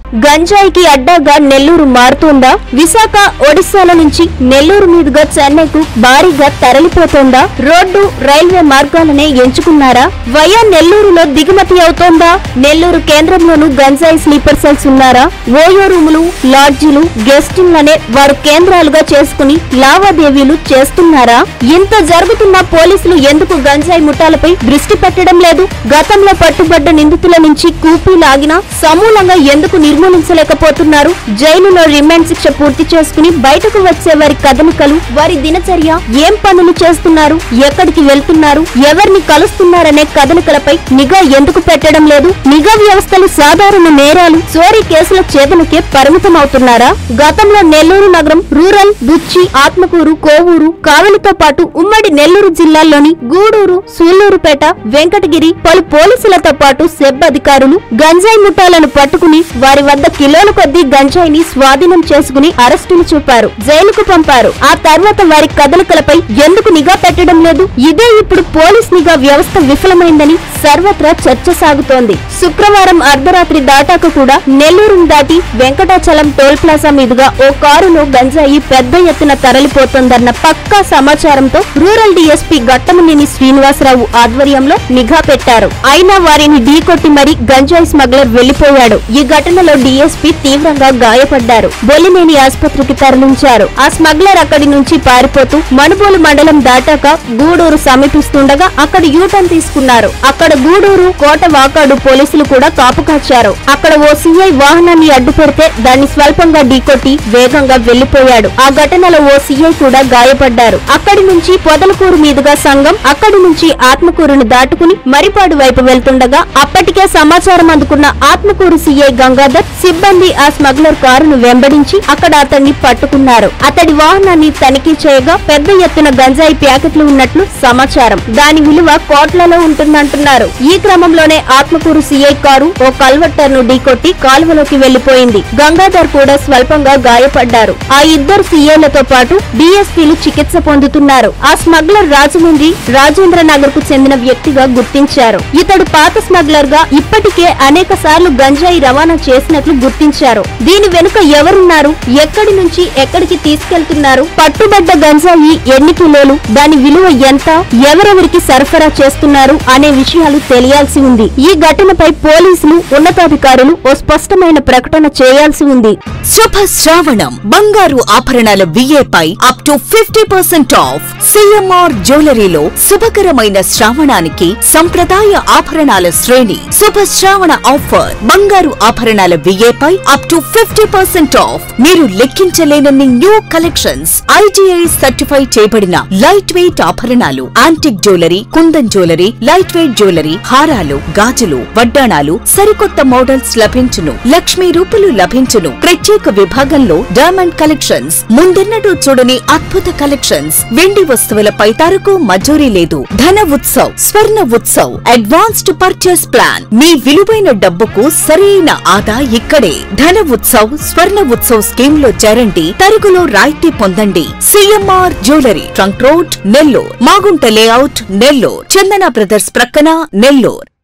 గంజాయికి అడ్డాగా నెల్లూరు మారుతోందా? విశాఖ, ఒడిశాల నుంచి నెల్లూరు మీదుగా చెన్నైకు భారీగా తరలిపోతోందా? రోడ్డు, రైల్వే మార్గాలనే ఎంచుకున్నారా? వయా నెల్లూరులో దిగుమతి అవుతోందా? నెల్లూరు కేంద్రంలోనూ గంజాయి స్లీపర్ సెల్స్ ఉన్నారా? ఓయో రూములు, లాడ్జీలు, గెస్టింగ్లనే వారు కేంద్రాలుగా చేసుకుని లావాదేవీలు చేస్తున్నారా? ఇంత జరుగుతున్నా పోలీసులు ఎందుకు గంజాయి ముఠాలపై దృష్టి పెట్టడం లేదు? గతంలో పట్టుబడ్డ నిందితుల నుంచి కూపీ లాగినా సమూలంగా ఎందుకు నిర్మూలించలేకపోతున్నారు? జైలులో రిమాండ్ శిక్ష పూర్తి చేసుకుని బయటకు వచ్చే వారి కదలికలు, వారి దినచర్య, ఏం పనులు చేస్తున్నారు, ఎక్కడికి వెళ్తున్నారు, ఎవరిని కలుస్తున్నారనే కదలికలపై నిఘా ఎందుకు పెట్టడం లేదు? నిఘా వ్యవస్థలు సాధారణ నేరాలు, చోరీ కేసుల ఛేదనకే పరిమితమవుతున్నారా? గతంలో నెల్లూరు నగరం, రూరల్, బుచ్చి, ఆత్మకూరు, కోవూరు, కావలితో పాటు ఉమ్మడి నెల్లూరు జిల్లాల్లోని గూడూరు, సూళ్లూరుపేట, వెంకటగిరి పలు పోలీసులతో పాటు సెబ్ అధికారులు గంజాయి ముఠాలను పట్టుకుని వారి వద్ద కిలోల కొద్దీ గంజాయిని స్వాధీనం చేసుకుని అరెస్టులు చూపారు, జైలుకు పంపారు. ఆ తర్వాత వారి కదలికలపై ఎందుకు నిఘా పెట్టడం లేదు? ఇదే ఇప్పుడు పోలీస్ నిఘా వ్యవస్థ విఫలమైందని సర్వత్రా చర్చ సాగుతోంది. శుక్రవారం అర్ధరాత్రి దాటాక కూడా నెల్లూరును దాటి వెంకటాచలం టోల్ ప్లాజా మీదుగా ఓ కారులో గంజాయి పెద్ద ఎత్తున తరలిపోతోందన్న పక్కా సమాచారంతో రూరల్ డీఎస్పీ గట్టమనేని శ్రీనివాసరావు ఆధ్వర్యంలో నిఘా పెట్టారు. అయినా వారిని ఢీకొట్టి మరీ గంజాయి స్మగ్లర్ వెళ్లిపోయాడు. ఈ ఘటనలో డీఎస్పీ తీవ్రంగా గాయపడ్డారు. బొల్లినేని ఆసుపత్రికి తరలించారు. ఆ స్మగ్లర్ అక్కడి నుంచి పారిపోతూ మనుబోలు మండలం దాటాక గూడూరు సమీపిస్తుండగా అక్కడ యూటర్న్ తీసుకున్నారు. అక్కడ గూడూరు, కోట వాకాడు పోలీసులు కూడా కాపు కాచారు. అక్కడ ఓ సీఐ వాహనాన్ని అడ్డు పెడితే దాన్ని స్వల్పంగా ఢీకొట్టి వేగంగా వెళ్లిపోయాడు. ఆ ఘటనలో ఓ సీఐ కూడా గాయపడ్డారు. అక్కడి నుంచి పొదలకూరు మీదుగా సంఘం, అక్కడి నుంచి ఆత్మకూరును దాటుకుని మరిపాడు వైపు వెళ్తుండగా అప్పటికే సమాచారం అందుకున్న ఆత్మకూరు సీఐ గంగాధర్ సిబ్బంది ఆ స్మగ్లర్ కారును వెంబడించి అక్కడ అతన్ని పట్టుకున్నారు. అతడి వాహనాన్ని తనిఖీ చేయగా పెద్ద ఎత్తున గంజాయి ప్యాకెట్లు ఉన్నట్లు సమాచారం. దాని విలువ కోట్లలో ఉంటుందంటున్నారు. ఈ క్రమంలోనే ఆత్మకూరు సీఐ కారు ఓ కల్వర్టర్ ను ఢీకొట్టి కాలువలోకి వెళ్లిపోయింది. గంగాధర్ కూడా స్వల్పంగా గాయపడ్డారు. ఆ ఇద్దరు సీఐలతో పాటు డీఎస్పీలు చికిత్స పొందుతున్నారు. ఆ స్మగ్లర్ రాజమండ్రి, రాజేంద్ర నగర్ కు చెందిన వ్యక్తిగా గుర్తించారు. ఇతడు పాత స్మగ్లర్ గా ఇప్పటికే అనేక సార్లు గంజాయి రవాణా చేసినట్లు గుర్తించారు. దీని వెనుక ఎవరున్నారు, ఎక్కడి నుంచి ఎక్కడికి తీసుకెళ్తున్నారు, పట్టుబడ్డ గంజాయి ఎన్ని కిలోలు, దాని విలువ ఎంత, ఎవరెవరికి సరఫరా చేస్తున్నారు అనే విషయాలు తెలియాల్సి ఉంది. ఈ ఘటనపై పోలీసులు, ఉన్నతాధికారులు ఓ స్పష్టమైన ప్రకటన చేయాల్సి ఉంది. శుభ శ్రావణం బంగారు ఆభరణాల విఏపై అప్ టు 50% ఆఫ్. సిఎంఆర్ జ్యువెలరీలో శుభకరమైన శ్రావణానికి సంప్రదాయ ఆభరణాల శ్రేణి. శుభ శ్రావణ ఆఫర్ బంగారు ఆభరణాల విఏపై అప్ టు 50% ఆఫ్. మీరు లెక్కించలేనన్ని న్యూ కలెక్షన్స్, ఐటీఐ సర్టిఫై చేయబడిన లైట్ వెయిట్ ఆభరణాలు, antique jewellery, kundan jewellery, light weight jewellery, హారాలు, గాజులు, వడ్డాణాలు, సరికొత్త మోడల్స్ లభించును. లక్ష్మీ రూపులు లభించును. ప్రత్యేక విభాగంలో డైమండ్ కలెక్షన్స్, ముందెన్నడూ చూడని అద్భుత కలెక్షన్స్. వెండి వస్తువులపై తరకు మజూరీ లేదు. Dhana Utsav, Swarna Utsav, advanced purchase plan. మీ విలువైన డబ్బుకు సరైన ఆదా ఇక్కడే. ధన ఉత్సవ్, స్వర్ణ ఉత్సవ్ స్కీమ్ లో చేరండి. తరుగులో రాయితీ పొందండి. CMR jewellery, trunk road, Nellore. Magunta layout, Nellore. Chandana brothers ప్రక్కన, నెల్లూరు.